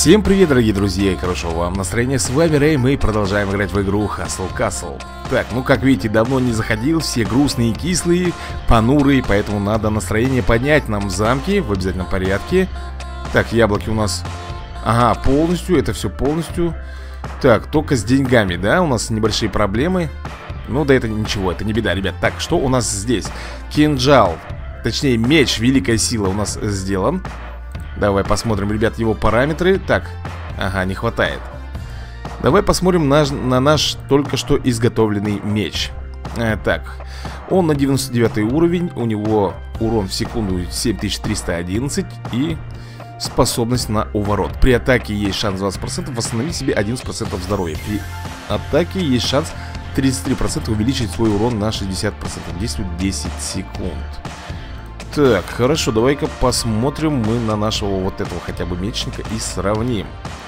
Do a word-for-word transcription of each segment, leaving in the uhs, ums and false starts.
Всем привет, дорогие друзья, и хорошего вам настроения. С вами Рэй, мы продолжаем играть в игру Hustle Castle. Так, ну как видите, давно не заходил, все грустные и кислые, понурые, поэтому надо настроение поднять нам в замке в обязательном порядке. Так, яблоки у нас, ага, полностью, это все полностью. Так, только с деньгами, да, у нас небольшие проблемы. Ну да это ничего, это не беда, ребят. Так, что у нас здесь? Кинжал, точнее меч, великая сила у нас сделан. Давай посмотрим, ребят, его параметры. Так, ага, не хватает. Давай посмотрим на, на наш только что изготовленный меч. э, Так, он на девяносто девятый уровень. У него урон в секунду семь тысяч триста одиннадцать. И способность на уворот. При атаке есть шанс двадцать процентов восстановить себе одиннадцать процентов здоровья. При атаке есть шанс тридцать три процента увеличить свой урон на шестьдесят процентов. Действует десять секунд. Так, хорошо, давай-ка посмотрим мы на нашего вот этого хотя бы мечника и сравним.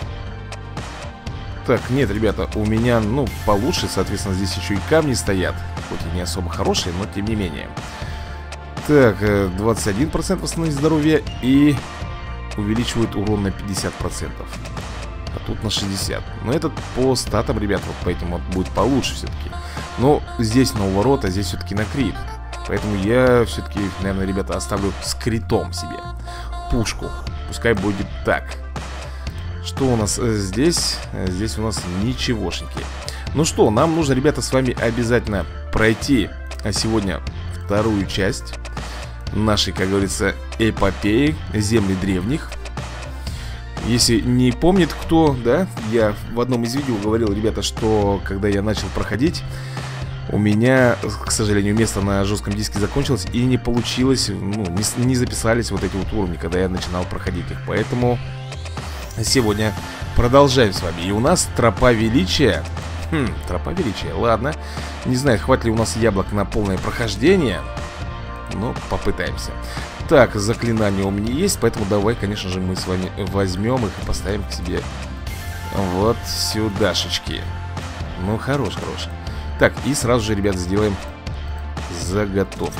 Так, нет, ребята, у меня, ну, получше, соответственно, здесь еще и камни стоят. Хоть и не особо хорошие, но тем не менее. Так, двадцать один процент восстановить здоровье и увеличивает урон на пятьдесят процентов. А тут на шестьдесят. Но этот по статам, ребят, вот по этим вот будет получше все-таки. Но здесь на уворот, а здесь все-таки на крит. Поэтому я все-таки, наверное, ребята, оставлю с критом себе пушку. Пускай будет так. Что у нас здесь? Здесь у нас ничегошеньки. Ну что, нам нужно, ребята, с вами обязательно пройти сегодня вторую часть нашей, как говорится, эпопеи Земли древних. Если не помнит кто, да, я в одном из видео говорил, ребята, что когда я начал проходить, у меня, к сожалению, место на жестком диске закончилось и не получилось, ну, не, не записались вот эти вот уровни, когда я начинал проходить их. Поэтому сегодня продолжаем с вами. И у нас тропа величия. Хм, тропа величия, ладно. Не знаю, хватит ли у нас яблок на полное прохождение, но попытаемся. Так, заклинания у меня есть, поэтому давай, конечно же, мы с вами возьмем их и поставим к себе вот сюдашечки. Ну, хорош, хорош. Так, и сразу же, ребят, сделаем заготовки.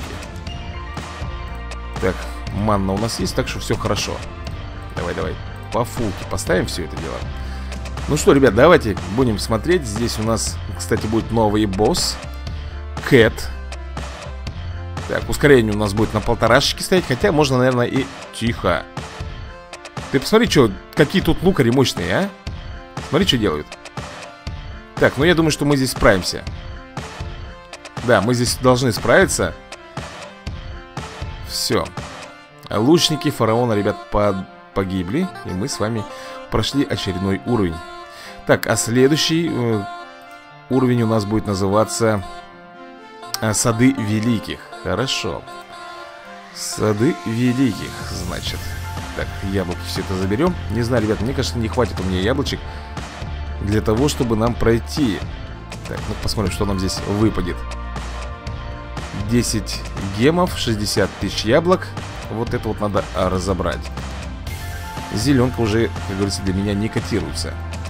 Так, манна у нас есть, так что все хорошо. Давай, давай, по фулке поставим все это дело. Ну что, ребят, давайте будем смотреть. Здесь у нас, кстати, будет новый босс Кэт. Так, ускорение у нас будет на полторашечке стоять. Хотя можно, наверное, и... Тихо. Ты посмотри, что, какие тут лукари мощные, а? Смотри, что делают. Так, ну я думаю, что мы здесь справимся. Да, мы здесь должны справиться. Все. Лучники фараона, ребят, по погибли. И мы с вами прошли очередной уровень. Так, а следующий э, уровень у нас будет называться э, Сады Великих. Хорошо. Сады Великих, значит. Так, яблоки все это заберем. Не знаю, ребят, мне кажется, не хватит у меня яблочек для того, чтобы нам пройти. Так, ну посмотрим, что нам здесь выпадет. десять гемов, шестьдесят тысяч яблок. Вот это вот надо разобрать. Зеленка уже, как говорится, для меня не котируется.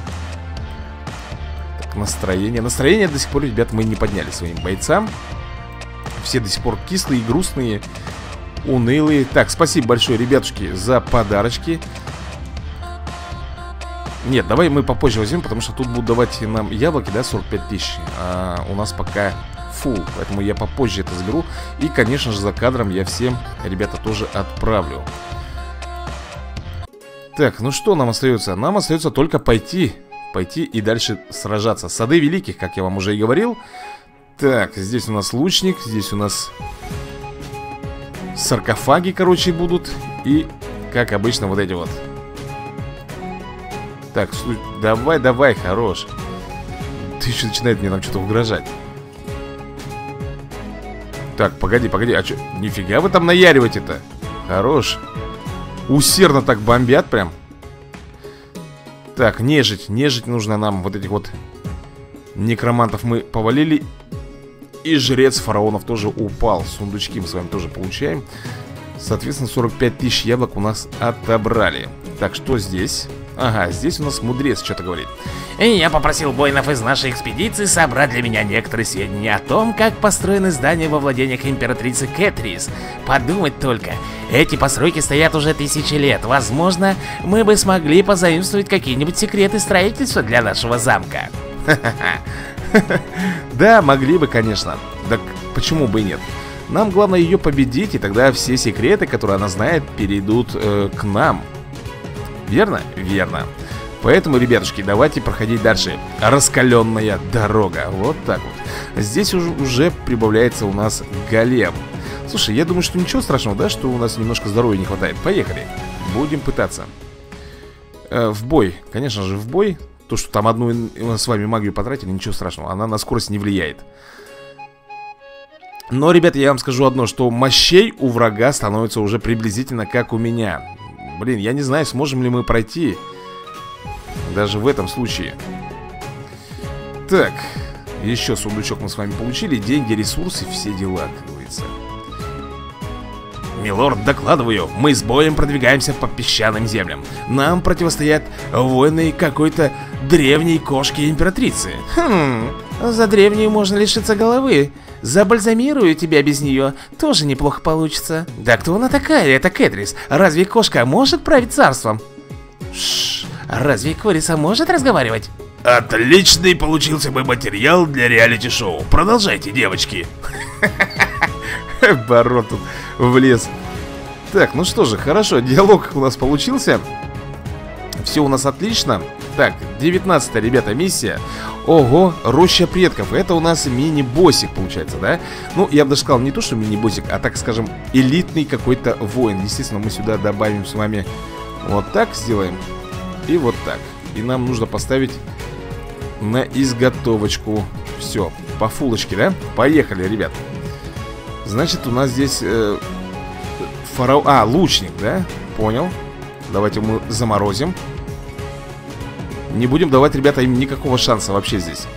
Так, настроение. Настроение до сих пор, ребят, мы не подняли своим бойцам. Все до сих пор кислые, грустные, унылые. Так, спасибо большое, ребятушки, за подарочки. Нет, давай мы попозже возьмем, потому что тут будут давать нам яблоки, да, сорок пять тысяч. А у нас пока фул, поэтому я попозже это заберу. И, конечно же, за кадром я всем, ребята, тоже отправлю. Так, ну что нам остается? Нам остается только пойти, пойти и дальше сражаться. Сады Великих, как я вам уже и говорил. Так, здесь у нас лучник, здесь у нас саркофаги, короче, будут. И, как обычно, вот эти вот. Так, давай, давай, хорош. Ты еще начинает мне там что-то угрожать. Так, погоди, погоди, а что? Нифига вы там наяриваете-то? Хорош. Усердно так бомбят прям. Так, нежить, нежить нужно нам. Вот этих вот некромантов мы повалили. И жрец фараонов тоже упал. Сундучки мы с вами тоже получаем. Соответственно, сорок пять тысяч яблок у нас отобрали. Так, что здесь? Ага, здесь у нас мудрец что-то говорит. И я попросил воинов из нашей экспедиции собрать для меня некоторые сведения о том, как построены здания во владениях императрицы Кэтрис. Подумать только, эти постройки стоят уже тысячи лет. Возможно, мы бы смогли позаимствовать какие-нибудь секреты строительства для нашего замка. Да, могли бы, конечно. Так почему бы и нет? Нам главное ее победить, и тогда все секреты, которые она знает, перейдут э, к нам. Верно? Верно. Поэтому, ребятушки, давайте проходить дальше. Раскаленная дорога. Вот так вот. Здесь уже, уже прибавляется у нас голем. Слушай, я думаю, что ничего страшного, да, что у нас немножко здоровья не хватает. Поехали. Будем пытаться. Э, в бой. Конечно же, в бой. То, что там одну с вами магию потратили, ничего страшного. Она на скорость не влияет. Но, ребята, я вам скажу одно, что мощей у врага становится уже приблизительно как у меня. Блин, я не знаю, сможем ли мы пройти даже в этом случае. Так, еще сундучок мы с вами получили. Деньги, ресурсы, все дела, как говорится. Милорд, докладываю, мы с боем продвигаемся по песчаным землям. Нам противостоят воины какой-то древней кошки императрицы. Хм, за древнюю можно лишиться головы. Забальзамирую тебя без нее, тоже неплохо получится. Да кто она такая, это Кэтрис? Разве кошка может править царством? Шш, разве курица может разговаривать? Отличный получился бы материал для реалити-шоу. Продолжайте, девочки. Барон тут влез. Так, ну что же, хорошо, диалог у нас получился. Все у нас отлично. Так, девятнадцатая, ребята, миссия. Ого, роща предков. Это у нас мини-боссик получается, да? Ну, я бы даже сказал, не то, что мини-боссик, а, так скажем, элитный какой-то воин. Естественно, мы сюда добавим с вами вот так сделаем. И вот так. И нам нужно поставить на изготовочку. Все, по фулочке, да? Поехали, ребят. Значит, у нас здесь э, фараон... А, лучник, да? Понял. Давайте мы заморозим. Не будем давать, ребята, им никакого шанса вообще здесь.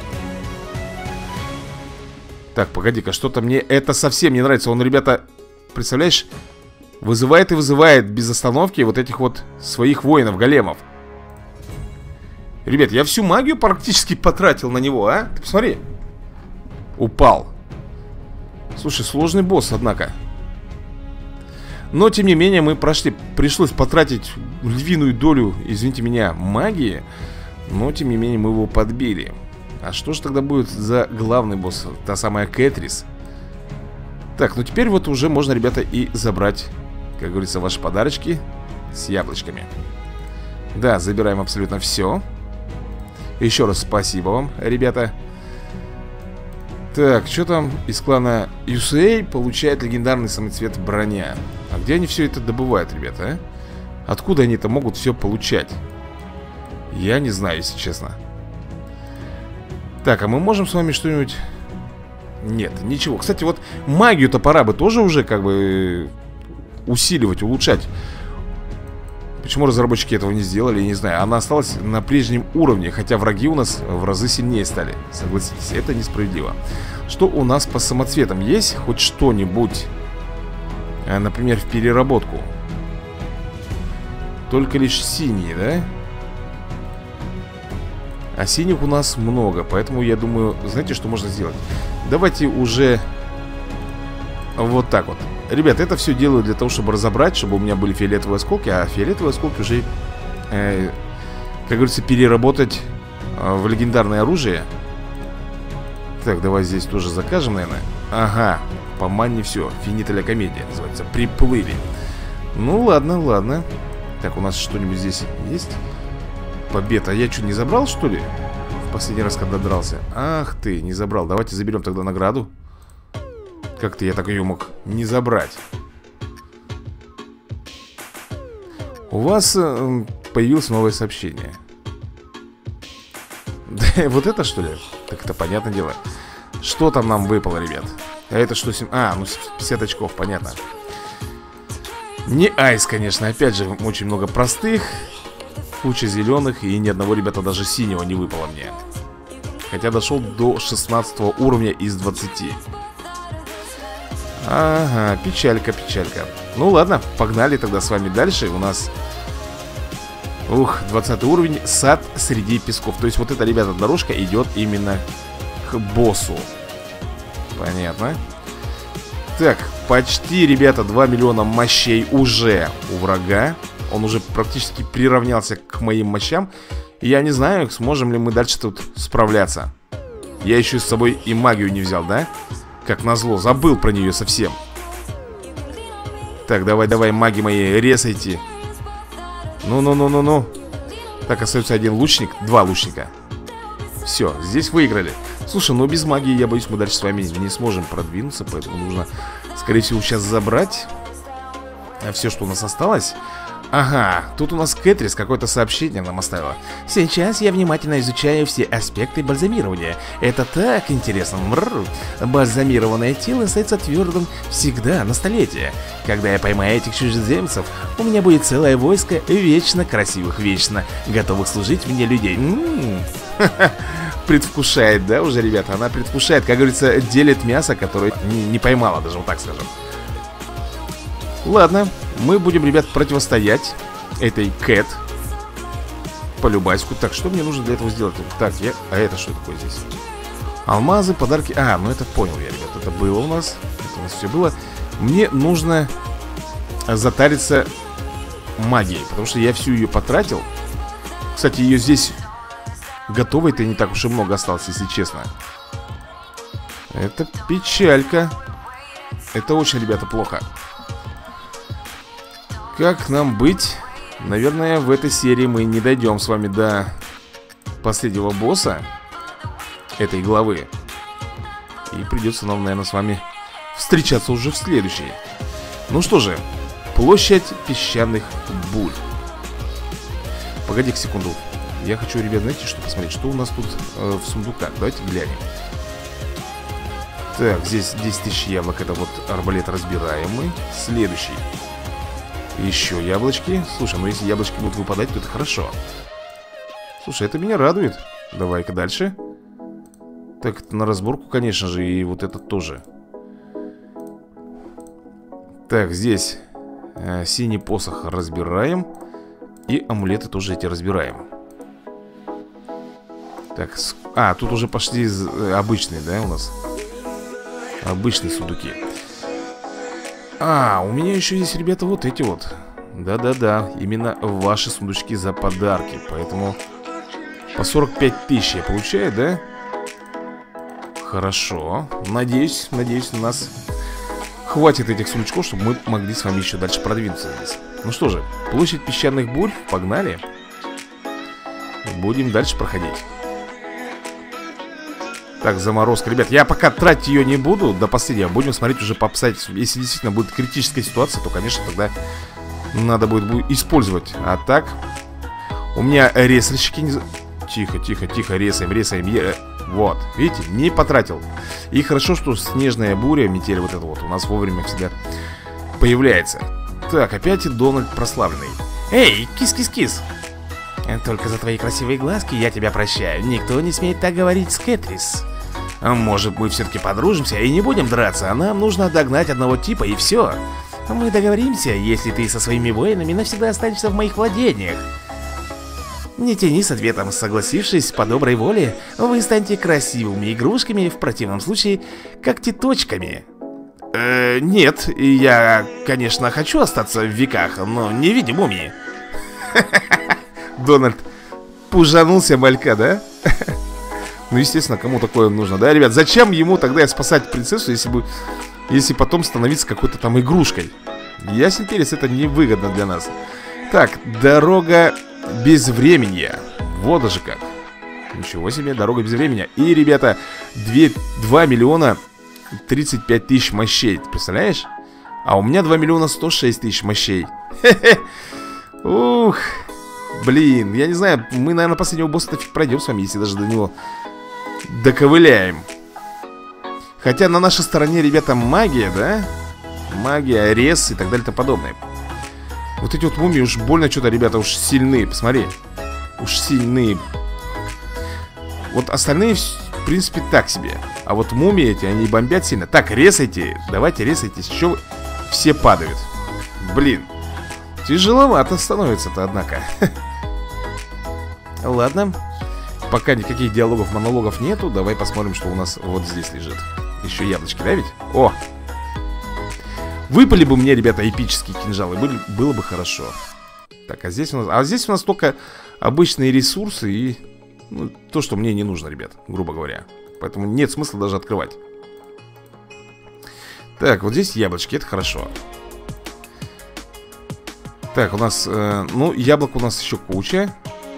Так, погоди-ка, что-то мне это совсем не нравится. Он, ребята, представляешь, вызывает и вызывает без остановки вот этих вот своих воинов, големов. Ребят, я всю магию практически потратил на него, а? Ты посмотри. Упал. Слушай, сложный босс, однако. Но, тем не менее, мы прошли. Пришлось потратить львиную долю, извините меня, магии. Но, тем не менее, мы его подбили. А что же тогда будет за главный босс? Та самая Кэтрис. Так, ну теперь вот уже можно, ребята, и забрать, как говорится, ваши подарочки с яблочками. Да, забираем абсолютно все. Еще раз спасибо вам, ребята. Так, что там из клана ю эс эй получает легендарный самоцвет броня? А где они все это добывают, ребята, а? Откуда они это могут все получать? Я не знаю, если честно. Так, а мы можем с вами что-нибудь... Нет, ничего. Кстати, вот магию-то пора бы тоже уже как бы усиливать, улучшать. Почему разработчики этого не сделали, я не знаю. Она осталась на прежнем уровне, хотя враги у нас в разы сильнее стали. Согласитесь, это несправедливо. Что у нас по самоцветам есть? Хоть что-нибудь? Например, в переработку. Только лишь синие, да? А синих у нас много, поэтому я думаю, знаете, что можно сделать? Давайте уже вот так вот. Ребят, это все делаю для того, чтобы разобрать, чтобы у меня были фиолетовые осколки. А фиолетовые осколки уже, э, как говорится, переработать э, в легендарное оружие. Так, давай здесь тоже закажем, наверное. Ага, по манне все. Финита комедия называется. Приплыли. Ну ладно, ладно. Так, у нас что-нибудь здесь есть? Победа. А я что, не забрал, что ли? В последний раз, когда дрался. Ах ты, не забрал. Давайте заберем тогда награду. Как-то я так ее мог не забрать. У вас э, появилось новое сообщение. Да, вот это что ли? Так это понятное дело. Что там нам выпало, ребят? А это что? А, ну пятьдесят очков, понятно. Не айс, конечно. Опять же, очень много простых. Куча зеленых. И ни одного, ребята, даже синего не выпало мне. Хотя дошел до шестнадцатого уровня из двадцати. Ага, печалька, печалька. Ну ладно, погнали тогда с вами дальше. У нас Ух, двадцатый уровень. Сад среди песков. То есть вот эта, ребята, дорожка идет именно к боссу. Понятно. Так, почти, ребята, два миллиона мощей уже у врага. Он уже практически приравнялся к моим мощам. И я не знаю, сможем ли мы дальше тут справляться. Я еще с собой и магию не взял, да? Как назло, забыл про нее совсем. Так, давай, давай, маги мои, резайте. Ну-ну-ну-ну-ну. Так, остается один лучник, два лучника. Все, здесь выиграли. Слушай, ну без магии, я боюсь, мы дальше с вами не сможем продвинуться. Поэтому нужно, скорее всего, сейчас забрать все, что у нас осталось. Ага, тут у нас Кэтрис какое-то сообщение нам оставила. Сейчас я внимательно изучаю все аспекты бальзамирования. Это так интересно. Мррр. Бальзамированное тело остается твердым всегда на столетие. Когда я поймаю этих чужеземцев, у меня будет целое войско вечно красивых, вечно готовых служить мне людей. М-м-м. Предвкушает, да, уже, ребята? Она предвкушает, как говорится, делит мясо, которое не, не поймала, даже вот так скажем. Ладно, мы будем, ребят, противостоять этой Кэт по любаську. Так, что мне нужно для этого сделать? Так, я... А это что такое здесь? Алмазы, подарки... А, ну это понял я, ребят. Это было у нас. Это у нас все было. Мне нужно затариться магией, потому что я всю ее потратил. Кстати, ее здесь готовой-то не так уж и много осталось, если честно. Это печалька. Это очень, ребята, плохо. Как нам быть? Наверное, в этой серии мы не дойдем с вами до последнего босса этой главы. И придется нам, наверное, с вами встречаться уже в следующей. Ну что же, площадь песчаных бурь. Погоди-ка секунду. Я хочу, ребят, знаете, что посмотреть? Что у нас тут э, в сундуках? Давайте глянем. Так, здесь десять тысяч яблок. Это вот арбалет разбираемый. Следующий. Еще яблочки. Слушай, ну если яблочки будут выпадать, то это хорошо. Слушай, это меня радует. Давай-ка дальше. Так, это на разборку, конечно же. И вот это тоже. Так, здесь э, синий посох разбираем. И амулеты тоже эти разбираем. Так, а, тут уже пошли обычные, да, у нас? Обычные сундуки. А, у меня еще есть, ребята, вот эти вот. Да-да-да, именно ваши сундучки за подарки. Поэтому по сорок пять тысяч я получаю, да? Хорошо. Надеюсь, надеюсь, у нас хватит этих сундучков, чтобы мы могли с вами еще дальше продвинуться здесь. Ну что же, площадь песчаных бурь, погнали. Будем дальше проходить. Так, заморозка. Ребят, я пока тратить ее не буду до последнего. Будем смотреть уже по обстоятельствам. Если действительно будет критическая ситуация, то, конечно, тогда надо будет использовать. А так, у меня ресальщики не... Тихо, тихо, тихо, ресаем, ресаем. Вот, видите, не потратил. И хорошо, что снежная буря, метель вот это вот у нас вовремя всегда появляется. Так, опять Дональд прославленный. Эй, кис-кис-кис. Только за твои красивые глазки я тебя прощаю. Никто не смеет так говорить с Кэтрис. Может, мы все-таки подружимся и не будем драться, а нам нужно догнать одного типа и все. Мы договоримся, если ты со своими воинами навсегда останешься в моих владениях. Не тяни с ответом, согласившись по доброй воле, вы станете красивыми игрушками, в противном случае когтеточками. Э, нет, я, конечно, хочу остаться в веках, но не в виде мумии. Дональд пужанулся малька, да? Ну, естественно, кому такое нужно, да, ребят? Зачем ему тогда спасать принцессу, если бы, если потом становиться какой-то там игрушкой? Ясен перец, это невыгодно для нас. Так, дорога безвременья. Вот даже как. Ничего себе, дорога безвременья. И, ребята, два миллиона тридцать пять тысяч мощей. Ты представляешь? А у меня два миллиона сто шесть тысяч мощей. Хе-хе. Ух. Блин, я не знаю, мы, наверное, последнего босса нафиг пройдем с вами, если даже до него доковыляем. Хотя на нашей стороне, ребята, магия, да? Магия, рез и так далее и тому подобное. Вот эти вот мумии уж больно что-то, ребята, уж сильные, посмотри. Уж сильные. Вот остальные, в принципе, так себе. А вот мумии эти, они бомбят сильно. Так, резайте, давайте резайтесь, еще все падают. Блин. Тяжеловато становится-то, однако. ладно. Пока никаких диалогов, монологов нету. Давай посмотрим, что у нас вот здесь лежит. Еще яблочки, да ведь? О! Выпали бы мне, ребята, эпические кинжалы. Были, было бы хорошо. Так, а здесь у нас... А здесь у нас только обычные ресурсы и... Ну, то, что мне не нужно, ребят, грубо говоря. Поэтому нет смысла даже открывать. Так, вот здесь яблочки, это хорошо. Так, у нас... Э, ну, яблок у нас еще куча.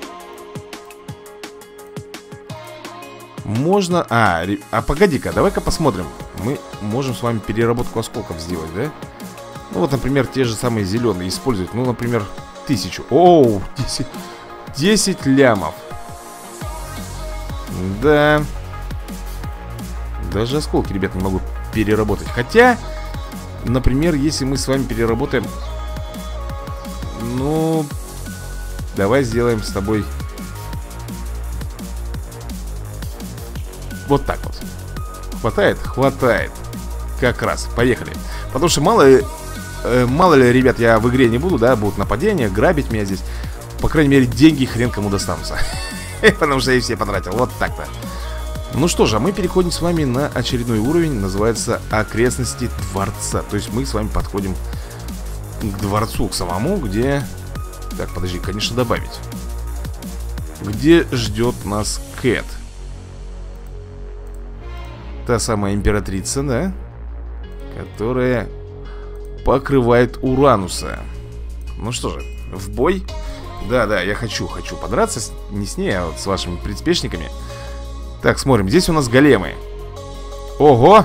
Можно... А, ре... а погоди-ка, давай-ка посмотрим. Мы можем с вами переработку осколков сделать, да? Ну, вот, например, те же самые зеленые использовать. Ну, например, тысячу. Оу, десять, десять лямов. Да. Даже осколки, ребят, не могу переработать. Хотя, например, если мы с вами переработаем... Ну, давай сделаем с тобой... Вот так вот. Хватает? Хватает. Как раз, поехали. Потому что мало, э, мало ли, ребят, я в игре не буду, да, будут нападения, грабить меня здесь. По крайней мере, деньги хрен кому достанутся. Потому что я все потратил, вот так-то. Ну что же, а мы переходим с вами на очередной уровень. Называется окрестности дворца. То есть мы с вами подходим к дворцу, к самому, где... Так, подожди, конечно, добавить. Где ждет нас Кэт. Та самая императрица, да? Которая покрывает Урануса. Ну что же, в бой? Да-да, я хочу, хочу подраться с, не с ней, а вот с вашими приспешниками. Так, смотрим, здесь у нас големы. Ого!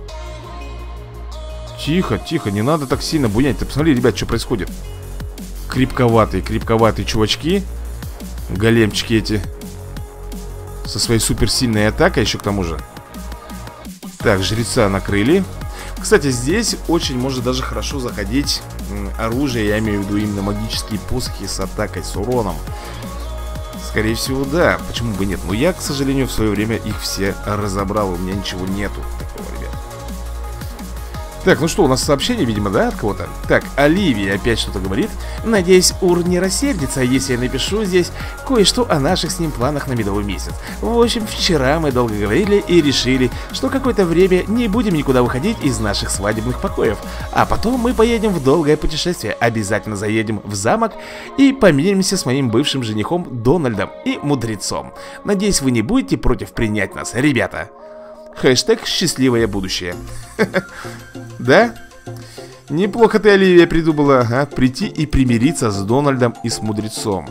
Тихо, тихо, не надо так сильно буянить. Ты посмотри, ребят, что происходит. Крепковатые, крепковатые чувачки. Големчики эти. Со своей суперсильной атакой еще к тому же. Так, жреца накрыли. Кстати, здесь очень может даже хорошо заходить оружие. Я имею в виду именно магические посохи с атакой, с уроном. Скорее всего, да. Почему бы нет? Но я, к сожалению, в свое время их все разобрал. У меня ничего нету такого, ребят. Так, ну что, у нас сообщение, видимо, да, от кого-то? Так, Оливия опять что-то говорит. Надеюсь, Ур не рассердится, если я напишу здесь кое-что о наших с ним планах на медовый месяц. В общем, вчера мы долго говорили и решили, что какое-то время не будем никуда выходить из наших свадебных покоев. А потом мы поедем в долгое путешествие. Обязательно заедем в замок и помиримся с моим бывшим женихом Дональдом и мудрецом. Надеюсь, вы не будете против принять нас, ребята. Хэштег «Счастливое будущее». Да? Неплохо ты, Оливия, придумала, ага, прийти и примириться с Дональдом и с мудрецом.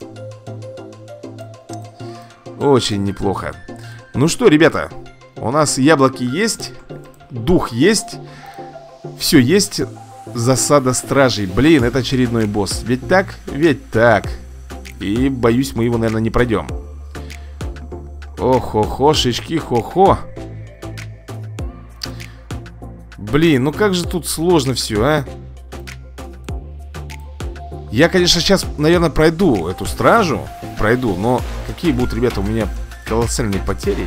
Очень неплохо. Ну что, ребята, у нас яблоки есть, дух есть, все есть. Засада стражей. Блин, это очередной босс. Ведь так? Ведь так. И боюсь, мы его, наверное, не пройдем. Ох-хо-хо-шечки, хо-хо. Блин, ну как же тут сложно все, а? Я, конечно, сейчас, наверное, пройду эту стражу. Пройду, но какие будут, ребята, у меня колоссальные потери.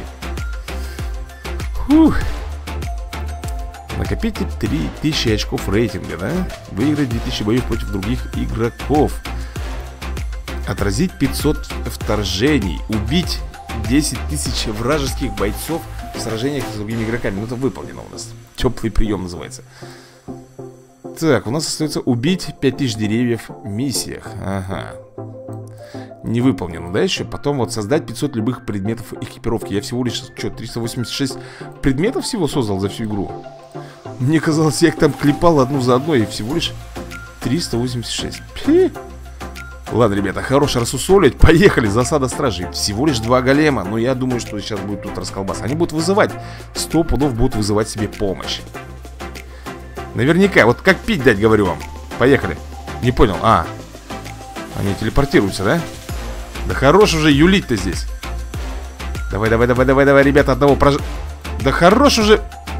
Фух. Накопите три тысячи очков рейтинга, да? Выиграть две тысячи боев против других игроков. Отразить пятьсот вторжений. Убить десять тысяч вражеских бойцов в сражениях с другими игроками. Ну, это выполнено у нас. Теплый прием называется. Так, у нас остается убить пять тысяч деревьев в миссиях. Ага. Не выполнено, да, еще? Потом вот создать пятьсот любых предметов экипировки. Я всего лишь, что, триста восемьдесят шесть предметов всего создал за всю игру? Мне казалось, я их там клепал одну за одной. И всего лишь триста восемьдесят шесть. Пи. Ладно, ребята, хорошо рассусоливать. Поехали, засада стражей. Всего лишь два голема. Но я думаю, что сейчас будет тут расколбас. Они будут вызывать. Сто пудов будут вызывать себе помощь. Наверняка. Вот как пить дать, говорю вам. Поехали. Не понял. А, они телепортируются, да? Да хорош уже юлить-то здесь. Давай, давай, давай, давай, давай, ребята, одного прож... Да хорош уже.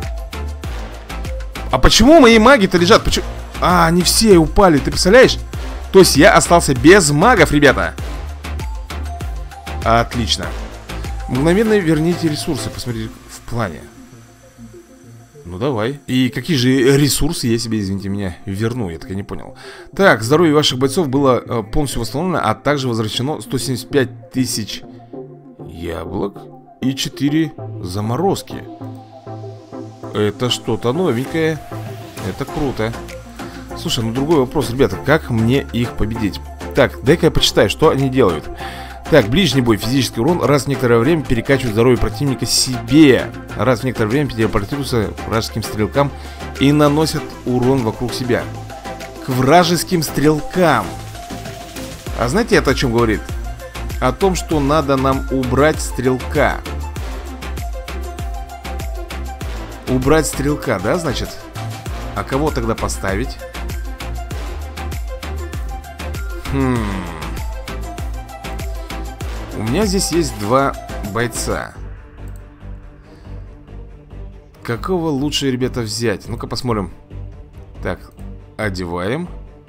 А почему мои маги-то лежат? Почему? А, они все упали, ты представляешь? То есть я остался без магов, ребята. Отлично. Мгновенно верните ресурсы. Посмотрите в плане. Ну давай. И какие же ресурсы я себе, извините меня, верну? Я так и не понял. Так, здоровье ваших бойцов было э, полностью восстановлено, а также возвращено сто семьдесят пять тысяч яблок и четыре заморозки. Это что-то новенькое. Это круто. Слушай, ну другой вопрос, ребята, как мне их победить? Так, дай-ка я почитаю, что они делают. Так, ближний бой, физический урон. Раз в некоторое время перекачивает здоровье противника себе. Раз в некоторое время телепортируются к вражеским стрелкам и наносят урон вокруг себя. К вражеским стрелкам. А знаете, это о чем говорит? О том, что надо нам убрать стрелка. Убрать стрелка, да, значит? А кого тогда поставить? Хм... У меня здесь есть два бойца. Какого лучше, ребята, взять? Ну-ка посмотрим. Так, одеваем.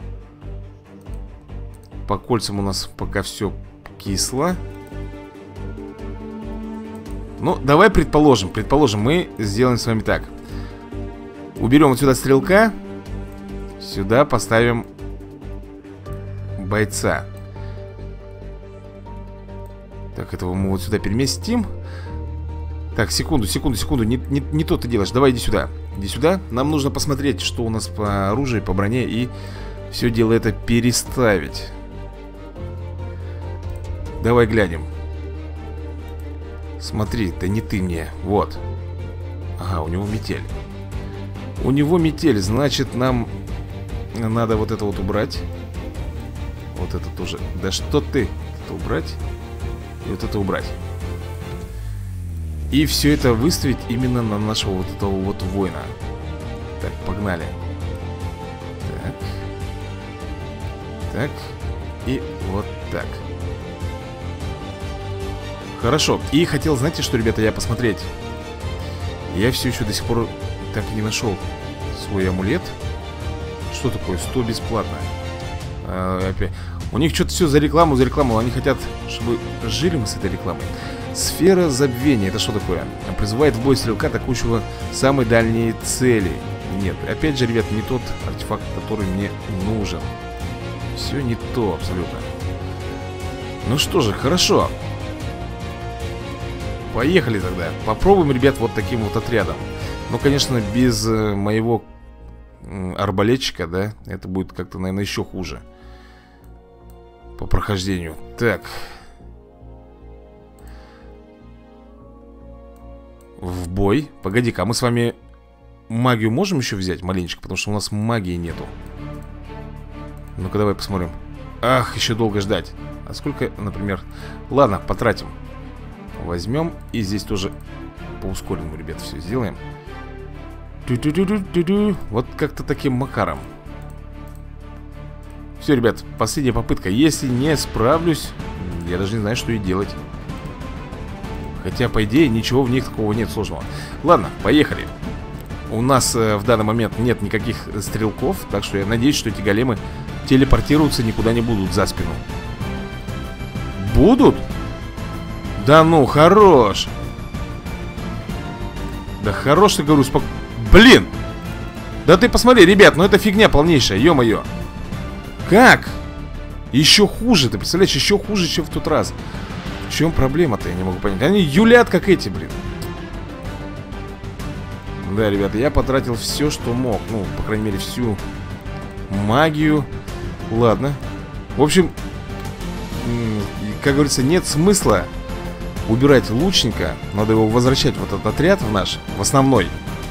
По кольцам у нас пока все кисло. Ну, давай предположим, предположим, мы сделаем с вами так. Уберем вот сюда стрелка. Сюда поставим бойца. Так, этого мы вот сюда переместим. Так, секунду, секунду, секунду. Не, не, не то ты делаешь. Давай иди сюда. Иди сюда. Нам нужно посмотреть, что у нас по оружию, по броне. И все дело это переставить. Давай глянем. Смотри, да не ты мне. Вот. Ага, у него метель. У него метель, значит, нам надо вот это вот убрать. Вот это тоже. Да что ты? Это убрать. И вот это убрать. И все это выставить именно на нашего вот этого вот воина. Так, погнали. Так. Так. И вот так. Хорошо. И хотел, знаете что, ребята, я посмотреть. Я все еще до сих пор так и не нашел свой амулет. Что такое? сто бесплатно. А, опять. У них что-то все за рекламу, за рекламу. Они хотят, чтобы жили мы с этой рекламой. Сфера забвения. Это что такое? Призывает в бой стрелка, атакующего самые дальние цели. Нет, опять же, ребят, не тот артефакт, который мне нужен. Все не то абсолютно. Ну что же, хорошо. Поехали тогда. Попробуем, ребят, вот таким вот отрядом. Ну, конечно, без э, моего э, арбалетчика, да, это будет как-то, наверное, еще хуже. По прохождению. Так. В бой. Погоди-ка, а мы с вами магию можем еще взять маленечко? Потому что у нас магии нету. Ну-ка, давай посмотрим. Ах, еще долго ждать. А сколько, например? Ладно, потратим. Возьмем и здесь тоже по ускоренному, ребят, все сделаем. Ту-ту-ту-ту-ту-ту. Вот как-то таким макаром. Все, ребят, последняя попытка. Если не справлюсь, я даже не знаю, что и делать. Хотя, по идее, ничего в них такого нет сложного. Ладно, поехали. У нас э, в данный момент нет никаких стрелков, так что я надеюсь, что эти големы телепортируются, никуда не будут за спину. Будут? Да ну, хорош. Да хорош, ты, говорю, спок... Блин! Да ты посмотри, ребят, ну это фигня полнейшая, ё-моё. Как? Еще хуже, ты представляешь, еще хуже, чем в тот раз. В чем проблема-то, я не могу понять. Они юлят, как эти, блин. Да, ребята, я потратил все, что мог. Ну, по крайней мере, всю магию. Ладно. В общем, как говорится, нет смысла убирать лучника. Надо его возвращать в этот отряд в наш, в основной.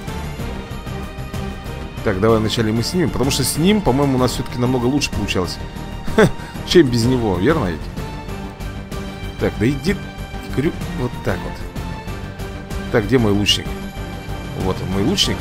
Так, давай вначале мы снимем. Потому что с ним, по-моему, у нас все-таки намного лучше получалось. Ха, чем без него, верно ведь? Так, да иди, говорю, вот так вот. Так, где мой лучник? Вот он, мой лучник.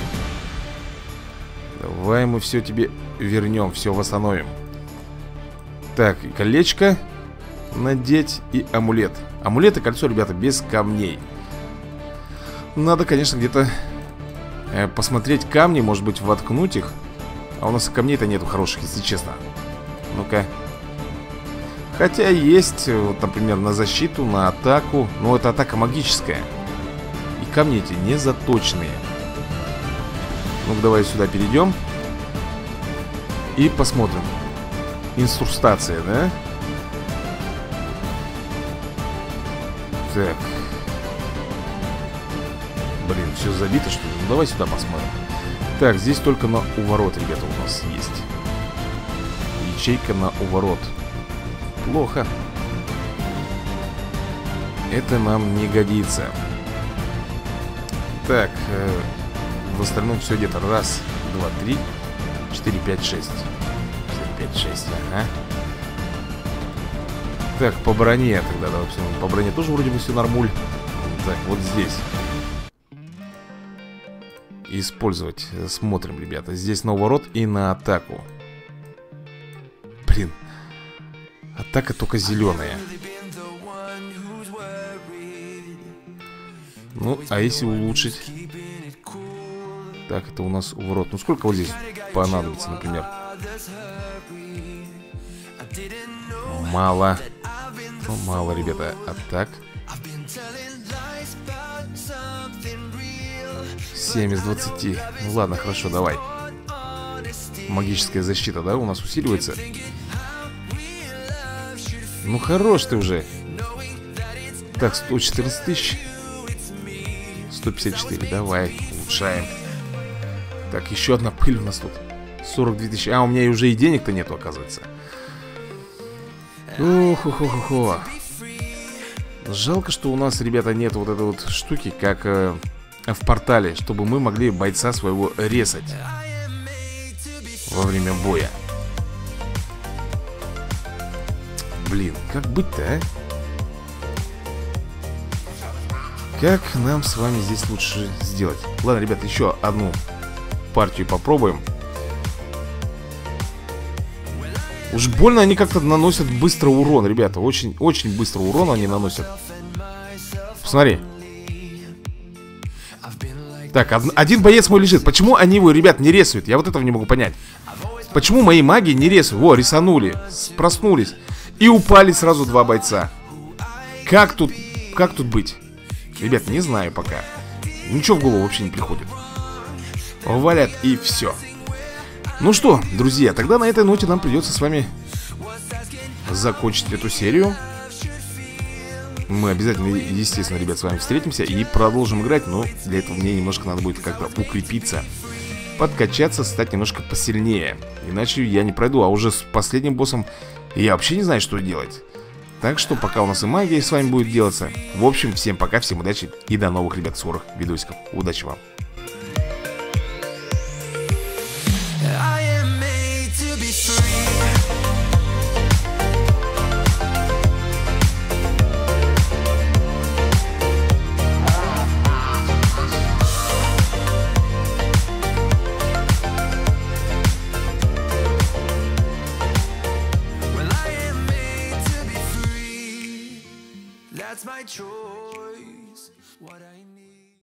Давай мы все тебе вернем, все восстановим. Так, и колечко надеть и амулет. Амулет и кольцо, ребята, без камней. Надо, конечно, где-то э, посмотреть камни, может быть, воткнуть их. А у нас камней-то нету хороших, если честно. Ну-ка. Хотя есть, вот, например, на защиту, на атаку. Но это атака магическая. И камни эти не заточенные. Ну-ка, давай сюда перейдем. И посмотрим. Инструстация, да? Так. Блин, все забито, что ли? Ну, давай сюда посмотрим. Так, здесь только на уворот, ребята, у нас есть. Ячейка на уворот. Плохо. Это нам не годится. Так, э, в остальном все где-то. Раз, два, три, четыре, пять, шесть. четыре, пять, шесть, ага. Так, по броне тогда, давай посмотрим. По броне тоже вроде бы все нормуль. Так, вот здесь использовать. Смотрим, ребята. Здесь на уворот и на атаку. Блин. Атака только зеленая. Ну, а если улучшить? Так, это у нас уворот. Ну, сколько вот здесь понадобится, например? Мало. Ну, мало, ребята. А так? семь из двадцати. Ну, ладно, хорошо, давай. Магическая защита, да, у нас усиливается? Ну, хорош ты уже. Так, сто четырнадцать тысяч. сто пятьдесят четыре, давай, улучшаем. Так, еще одна пыль у нас тут. сорок две тысячи. А, у меня уже и денег-то нету, оказывается. Ух-ху-ху-ху-ху. Жалко, что у нас, ребята, нет вот этой вот штуки, как э, в портале, чтобы мы могли бойца своего резать во время боя. Блин, как быть-то, а? Как нам с вами здесь лучше сделать? Ладно, ребят, еще одну партию попробуем. Уж больно они как-то наносят быстро урон, ребята. Очень, очень быстро урон они наносят. Посмотри. Так, один боец мой лежит. Почему они его, ребят, не рисуют? Я вот этого не могу понять. Почему мои маги не рисуют? Во, рисанули, проснулись. И упали сразу два бойца. Как тут, как тут быть? Ребят, не знаю пока. Ничего в голову вообще не приходит. Валят и все. Ну что, друзья, тогда на этой ноте нам придется с вами закончить эту серию. Мы обязательно, естественно, ребят, с вами встретимся и продолжим играть. Но для этого мне немножко надо будет как-то укрепиться, подкачаться, стать немножко посильнее. Иначе я не пройду, а уже с последним боссом я вообще не знаю, что делать. Так что пока у нас и магия с вами будет делаться. В общем, всем пока, всем удачи и до новых, ребят, скорых видосиков. Удачи вам. That's my choice. What